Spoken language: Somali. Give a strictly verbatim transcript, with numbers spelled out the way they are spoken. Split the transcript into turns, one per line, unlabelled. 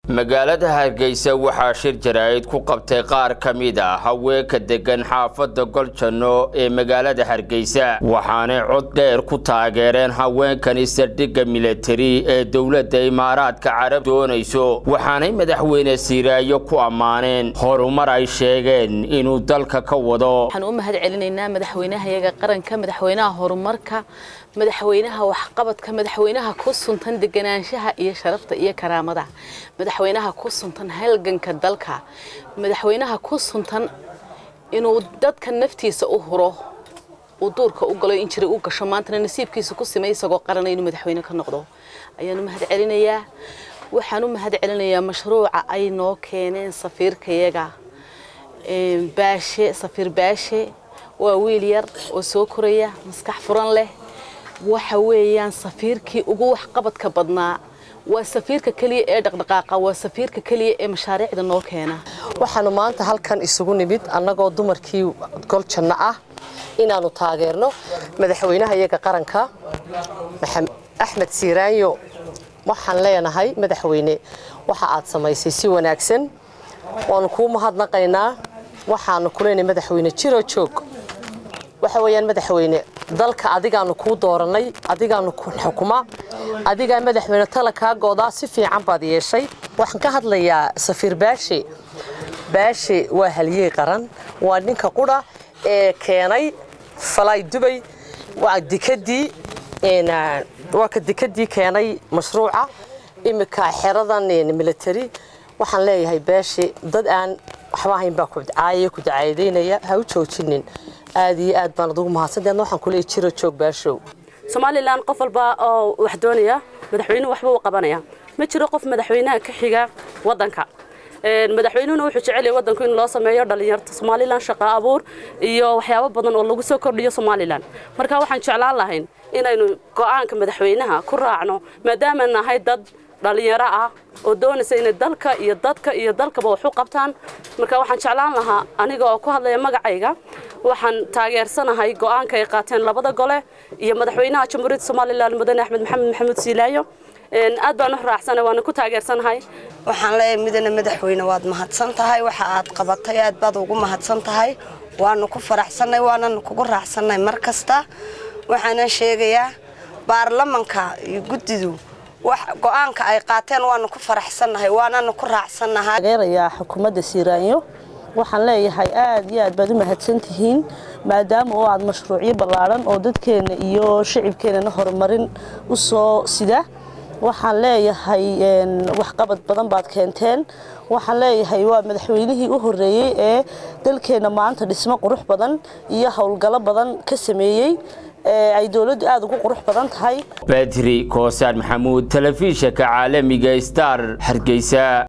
magaalada Hargeysa waxaa shir jaraa'id ku qabtay qaar kamid ah haweenka degan xaafadda Goljanno ee magaalada Hargeysa waxaana cod dheer ku taageereen haweenkan saldhigga military ee dawladda Imaaraadka Carab doonayso waxaanay madaxweyne Siiraayo ku amaaneen horumar ay sheegeen inuu dalka ka wado.
waxaan u mahad celinaynaa madaxweynaha iyaga qaranka, madaxweynaha horumarka, madaxweynaha waxqabadka, madaxweynaha ku suntan deganaanshaha iyo sharafta iyo karaamada, madaxweynaha ku suntan halganka dalka, madaxweynaha ku suntan inuu dadka naftiisa u huro oo duurka u galo in jiray u gasho maanta nasiibkiisa ku simay isagoo qaran inuu madaxweyne ka noqdo. ayaan u mahad celinayaa waxaan u mahad celinayaa mashruuca ay noo keeneen safiirkayaga ee baashe safiir baashe waa wiil yar oo soo koraya maskax furan leh waxa weeyaan safiirkii ugu wax qabadka badnaa waa safiirka kaliya ee dhaqdhaqaaqa waa safiirka kaliya ee mashaariicda noo keena.
waxaanu maanta halkan isugu nimid annagoo dumarkii Goljanno ah inaanu taageerno madaxweynaha iyaga qaranka Maxamed Axmed Siiraayo. waxaan leenahay madaxweyne waxa aad samaysay si wanaagsan waan ku mahadnaqaynaa waxaanu ku leenahay madaxweyne jiro joog waxa weeyaan madaxweyne dalka adigaanu ku dooranay adigaanu ku xukuma adiga madaxweyne tala ka gooda si fiican baad yeeshay. waxaan ka hadlayaa safiir baashe baashe waa haliyey qaran waa ninka qura ee keenay falay Dubai waa dikadii een waa ka dikadii keenay mashruuca imika xeradan military. waxaan leeyahay baashe dad aan waxba ahayn baa ku caayay ku dacaydeynaya ha u joojinin aad iyo aad baan ugu mahadsantahay. waxaan ku leeyahay jiro joog baashow.
Somaliland qof walba oo wax doonaya madaxweynuhu waxba uu qabanaya ma jiro qof madaxweynaha ka xiga wadanka. ee madaxweynuhu wuxuu jecel yahay wadanku in loo sameeyo dhalinyarta Somaliland shaqo abuur iyo waxyaabo badan oo lagu soo kordhiyo Somaliland. marka waxaan jeclaan lahayn inaynu go'aanka madaxweynaha ku raacno maadaama nahay dad dhalinyaro ah oo doonaysa in dalka iyo dadka iyo dalkaba wax u qabtaan. marka waxaan jeclaan lahaa aniga oo ku hadlaya magacayga waxaan taageersanahay go'aanka ay qaateen labada gole iyo madaxweynaha Jamhuuriyadda Somaliland Mudane Axmed Maxamed Maxamuud Siiraayo. een aad baan u raacsanahay waan ku taageersanahay.
waxaan leeyahay midna madaxweyne waad mahadsan tahay waxa aad qabatay aad baad ugu mahadsan tahay waanu ku faraxsanahay waana kugu raacsanahay markasta. waxaan sheegayaa baarlamaanka iyo guddidu wax go'aanka ay qaateen waanu ku faraxsanahay waana ku raacsanahay.
taageeraya xukuumadda Siiraayo waxaan leeyahay aad iyo aad baad u mahadsantihiin maadaama oo aad mashruucyo ballaaran oo dadkeena iyo shacabkeena horumarin u soo sida. waxaan leeyahay een wax qabad badan baad keenteen. waxaan leeyahay waa madaxweynihii u horeeyay ee dalkeena maanta dhismo qurux badan iyo hawlgalo badan ka sameeyay ee ay dawladdu aad ugu qurux badan tahay.
Badri Koosaan Maxamuud, telefishinka caalamiga Star Hargeysa.